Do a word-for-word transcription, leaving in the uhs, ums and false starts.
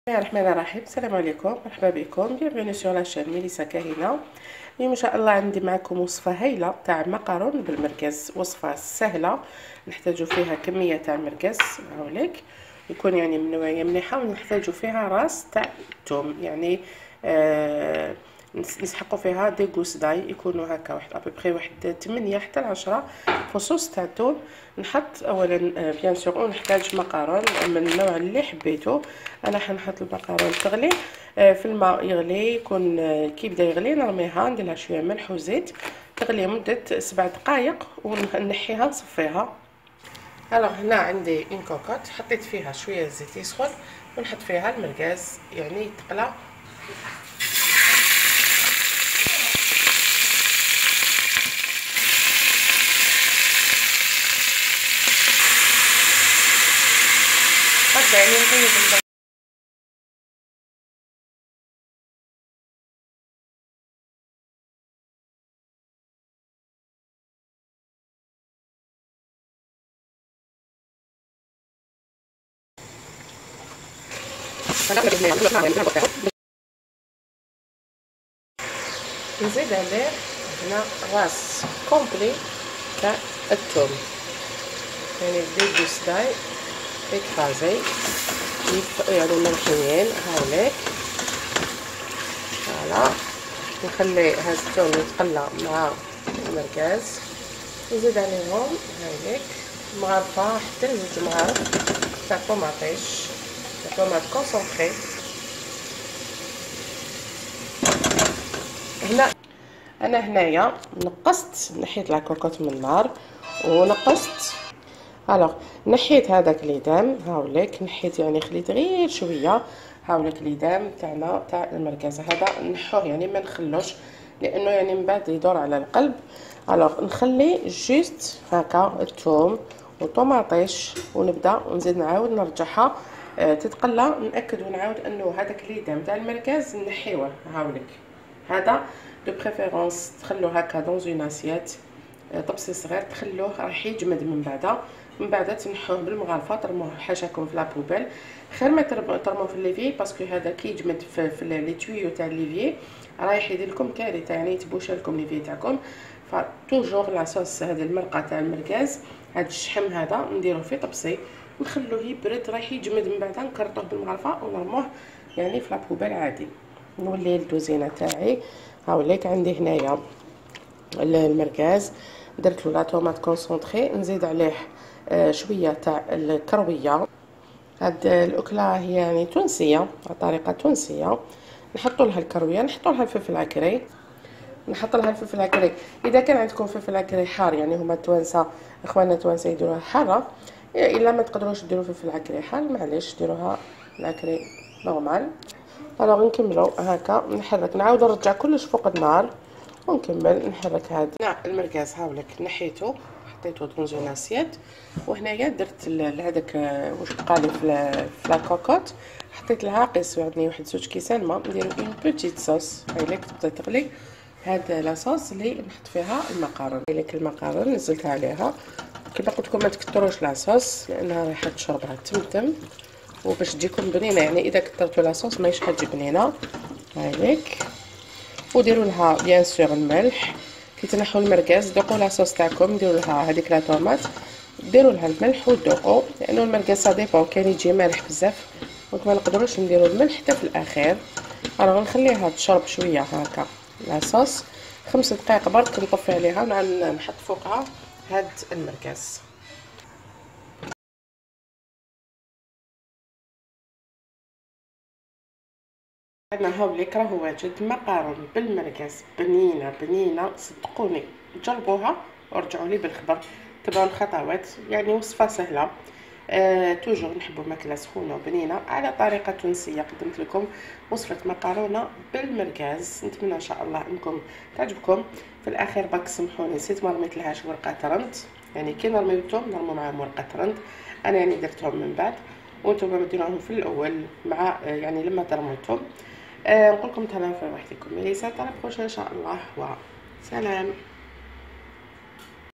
بسم الله الرحمن الرحيم. السلام عليكم، مرحبا بكم، بيانفوني سور لاشين ميليسا كاهنه. اليوم ان شاء الله عندي معكم وصفه هايله تاع مقارون بالمرقز. وصفه سهله نحتاجو فيها كميه تاع مرقز هاوليك، يكون يعني من نوعيه مليحه، ونحتاجو فيها راس تاع الثوم، يعني آه نسحقوا فيها دي غوس داي، يكونوا هكا واحد ابري واحد ثمانية حتى عشرة فصوص تاع الثوم. نحط اولا بيان سور ونحتاج مقارون من النوع اللي حبيتو. انا حنحط المقارون تغلي في الماء يغلي، يكون كي يبدا يغلي نرميها، نديرلها شويه ملح وزيت تغلي مده سبع دقائق ونحيها نصفيها. الوغ هنا عندي اون كوكوط، حطيت فيها شويه زيت يسخن ونحط فيها المرقاز يعني يتقلى. قد يعني نطيب نزيد عليه هنا راس كومبلي تاع الثوم، يعني ديغوس داي écrasé يعني منحيين هاوليك. فوالا نخلي هاد الثوم يتقلى مع المرقاز، نزيد عليهم هاوليك مغرفه حتى لجوج مغارف تاع طوماطيش تاع طوماط كونسونطري. هنا انا هنايا نقصت، نحيت لا كوكوط من النار ونقصت. الوغ نحيت هذاك ليدام هاوليك، نحيت يعني خليت غير شويه هاوليك ليدام تاعنا تاع المرقاز هذا نحوه، يعني ما نخلوش لانه يعني من بعد يدور على القلب. الوغ نخلي جوست هكا الثوم وطوماطيش ونبدا ونزيد نعاود نرجعها أه تتقلى. ناكد ونعاود انه هذاك ليدام تاع المرقاز نحيوه هاوليك. هذا دو بريفيرونس تخلوه هكا دون اون اسيات طبسي صغير، تخلوه راح يجمد من بعد من بعد تنحوه بالمغرفه ترموه حاشاكم في لابوبيل. خير ما ترموه في ليفي باسكو هذا كي يجمد في, في لي تويو تاع ليفي رايح يدير لكم كارثه، يعني يتبوش لكم ليفي تاعكم. فتوجور لاصوص هذه المرقه تاع المرقاز، هذا الشحم هذا نديروه في طبسي ونخلوه يبرد، رايح يجمد من بعد نكرطوه بالمغرفه ونرموه يعني في لابوبيل عادي. نولي الدوزينه تاعي هاوليك. عندي هنايا المرقاز درت له لا طوماط كونسونطري، نزيد عليه آه شويه تاع الكرويه. هاد الاكله هي يعني تونسيه، طريقه تونسيه. نحطوا لها الكرويه، نحطوا لها الفلفل العكري، نحط لها الفلفل العكري. اذا كان عندكم فلفل عكري حار، يعني هما التوانسه اخواننا التوانسه يديروها حاره، الا ما تقدروش ديروا فلفل عكري حار معليش ديروها العكري نورمال. الوغ نكملوا هكا نحرك، نعاود نرجع كلش فوق النار ونكمل نحرك. هذا المرقاز هاوليك نحيته حطيته دون اون اسيات، وهنايا درت هذاك واش بقى لي في لا كوكوط، حطيت لها قيس يعني واحد زوج كيسان ما، نديرو اون بوتيت صوص هايليك تبدا تغلي. هاد لاصوص اللي نحط فيها المقارون، هايليك المقارون نزلت عليها. كيما قلت لكم ما تكثروش لاصوص لانها رايحه تشربها تمتم، وباش تجيكم بنينه يعني اذا كثرتوا لاصوص ماهيش حتجي بنينه هايليك. وديروا لها بيان سور الملح، كي تنحوا المرقاز ذوقوا لاصوص تاعكم، ديروا لها هذيك لا طوماط ديروا لها الملح وذوقوا، لانه المرقاز سا ديبون كاين يجي مالح بزاف دونك ما نقدروش نديروا الملح حتى في الاخير. انا غنخليها تشرب شويه هكا لاصوص خمس دقائق برك، نطفي عليها ونعاود نحط فوقها هاد المرقاز. انا هاوليك راهو واجد مقارون بالمرقاز، بنينه بنينه صدقوني، جربوها ورجعوا لي بالخبر. تبعوا الخطوات، يعني وصفه سهله أه، توجور نحبوا ماكله سخونه وبنينه على طريقه تونسيه. قدمت لكم وصفه مقارونه بالمرقاز، نتمنى ان شاء الله انكم تعجبكم. في الاخير باك سمحوني نسيت ما رميت لهاش ورقه ترند، يعني كي نرميوتهم نرموا معاهم ورقه ترند، انا يعني درتهم من بعد وانتم ديروهم في الاول مع يعني لما ترموتهم. أه نقول لكم تهلاو في وحدكم، ميليسا ترى بروشين ان شاء الله، وسلام.